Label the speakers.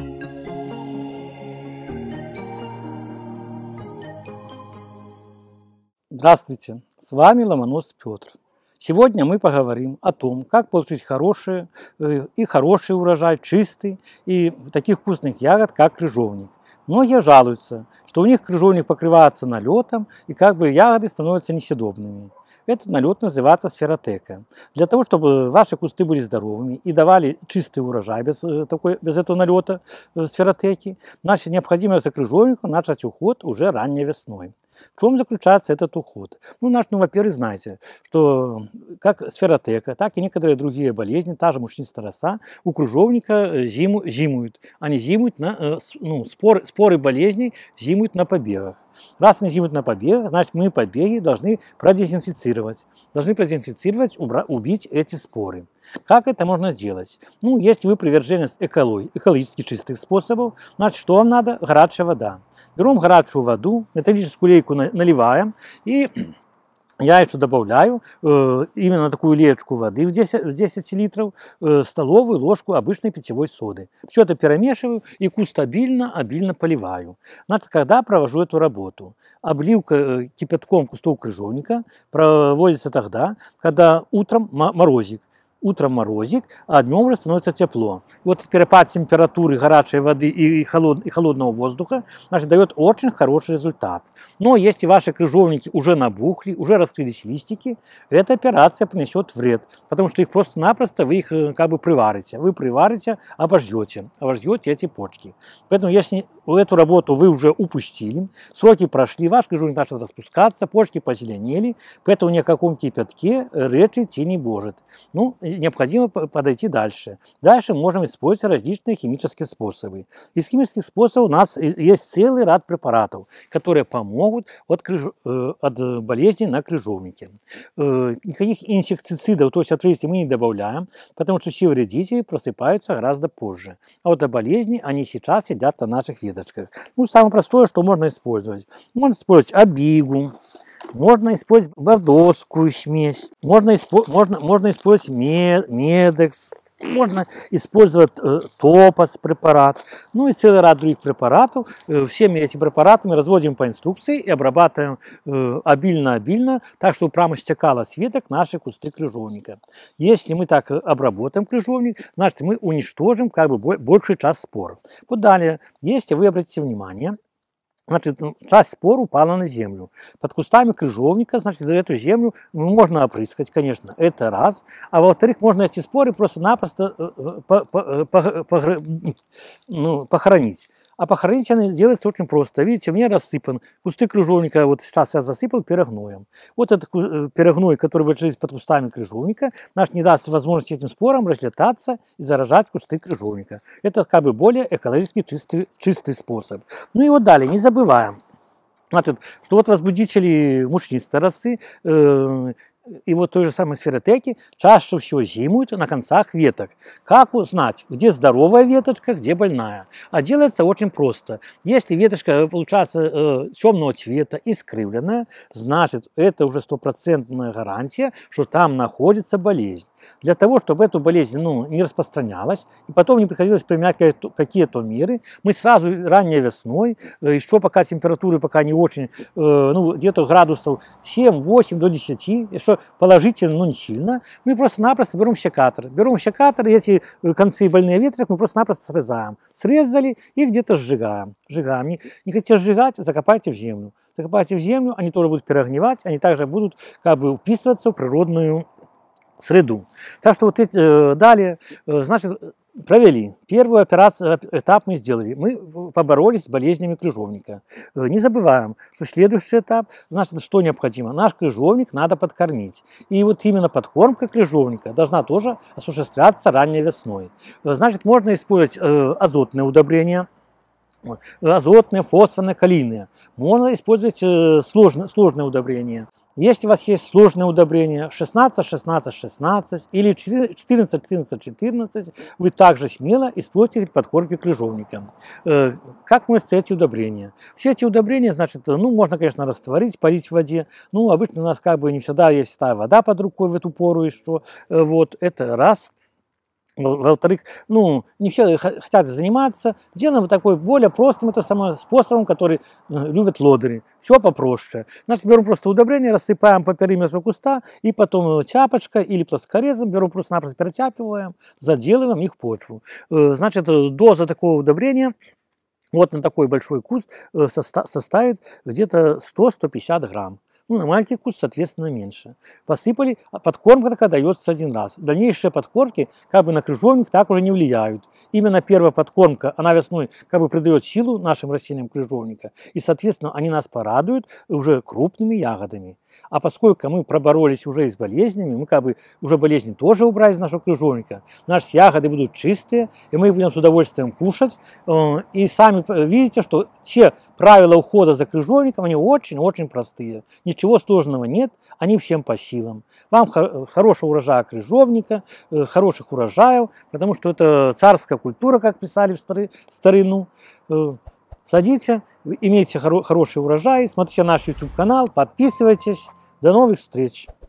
Speaker 1: Здравствуйте, с вами Ломоносов Петр. Сегодня мы поговорим о том, как получить хороший урожай, чистый и таких вкусных ягод, как крыжовник. Многие жалуются, что у них крыжовник покрывается налетом и ягоды становятся несъедобными. Этот налет называется сферотека. Для того, чтобы ваши кусты были здоровыми и давали чистый урожай без этого налета сферотеки, необходимо с крыжовника начать уход уже ранней весной. В чем заключается этот уход? Во-первых, знаете, что как сферотека, так и некоторые другие болезни, та же мучнистая роса, у крыжовника зимуют. Они зимуют споры болезней зимуют на побегах. Раз они зимуют на побегах, значит мы побеги должны продезинфицировать. Убить эти споры. Как это можно сделать? Если вы приверженец экологически чистых способов, значит что вам надо? Горячая вода. Берем горячую воду, металлическую лейку наливаем, и я еще добавляю именно такую леечку воды в 10 литров, столовую ложку обычной питьевой соды. Все это перемешиваю и куст обильно поливаю. Когда провожу эту работу? Обливка кипятком кустов крыжовника проводится тогда, когда утром морозик, а днем уже становится тепло. Перепад температуры горячей воды и холодного воздуха дает очень хороший результат. Но если ваши крыжовники уже набухли, уже раскрылись листики, эта операция принесет вред, потому что их просто-напросто вы их приварите. Вы приварите, обожжете эти почки. Поэтому если эту работу вы уже упустили, сроки прошли, ваш крыжовник начал распускаться, почки позеленели, поэтому ни о каком кипятке речь идти не может. Необходимо подойти дальше. Дальше можем использовать различные химические способы. Из химических способов у нас есть целый ряд препаратов, которые помогут от болезней на крыжовнике. Никаких инсектицидов, то есть отвредителей мы не добавляем, потому что все вредители просыпаются гораздо позже. А болезни, они сейчас сидят на наших веточках. Самое простое, что можно использовать. Можно использовать обигу. Можно использовать бордоскую смесь, можно использовать медекс, можно использовать топос препарат, и целый ряд других препаратов. Всеми этими препаратами разводим по инструкции и обрабатываем обильно, так, чтобы прямо стекало с веток наши кусты крыжовника. Если мы так обработаем крыжовник, значит мы уничтожим большую часть спор. Далее, если вы обратите внимание, часть спор упала на землю. Под кустами крыжовника, эту землю можно опрыскать, конечно, это раз. А во-вторых, можно эти споры просто-напросто похоронить. А похоронить они делается очень просто. Видите, у меня рассыпан кусты крыжовника, сейчас я засыпал перегноем. Этот перегной, который лежит под кустами крыжовника, не даст возможности этим спорам разлетаться и заражать кусты крыжовника. Это более экологически чистый способ. Далее, не забываем, что возбудители мучнистой росы и той же самой сферотеки чаще всего зимуют на концах веток. Как узнать, где здоровая веточка, где больная? А делается очень просто. Если веточка получается темного цвета, искривленная, значит это уже стопроцентная гарантия, что там находится болезнь. Для того, чтобы эту болезнь не распространялась, и потом не приходилось применять какие-то меры, мы сразу ранней весной, еще пока температуры не очень, где-то градусов 7-8 до 10, еще положительно, но не сильно, мы просто-напросто берем секатор. И эти концы больные веточек мы просто-напросто срезаем. Срезали и где-то сжигаем. Не хотите сжигать, закопайте в землю. Они тоже будут перегнивать, они также будут вписываться в природную среду. Так что далее, провели. Первый этап мы сделали. Мы поборолись с болезнями крыжовника. Не забываем, что следующий этап, что необходимо? Наш крыжовник надо подкормить. И именно подкормка крыжовника должна тоже осуществляться ранней весной. Можно использовать азотные удобрения, азотные, фосфорные, калийные. Можно использовать сложные удобрения. Если у вас есть сложные удобрения 16-16-16 или 14-14-14, вы также смело используйте подкормки крыжовника. Как носятся эти удобрения? Все эти удобрения, можно, конечно, растворить, полить в воде. Обычно у нас не всегда есть та вода под рукой в эту пору еще. Это раз. Во-вторых, ну, не все хотят заниматься. Делаем вот такой более простым это самое, способом, который любят лодыри. Все попроще. Значит, берем просто удобрение, рассыпаем по периметру куста, и потом чапочкой или плоскорезом берем, просто-напросто перетяпиваем, заделываем их в почву. Значит, доза такого удобрения вот на такой большой куст составит где-то 100-150 грамм. Ну, на маленький куст, соответственно, меньше. Посыпали, а подкормка такая дается один раз. Дальнейшие подкормки как бы на крыжовник так уже не влияют. Именно первая подкормка, она весной как бы придает силу нашим растениям крыжовника. И, соответственно, они нас порадуют уже крупными ягодами. А поскольку мы проборолись уже и с болезнями, мы как бы уже болезни тоже убрали из нашего крыжовника, наши ягоды будут чистые, и мы их будем с удовольствием кушать. И сами видите, что те правила ухода за крыжовником, они очень-очень простые. Ничего сложного нет, они всем по силам. Вам хорошего урожая крыжовника, хороших урожаев, потому что это царская культура, как писали в старину. Садите, имейте хороший урожай, смотрите наш YouTube канал, подписывайтесь. До новых встреч!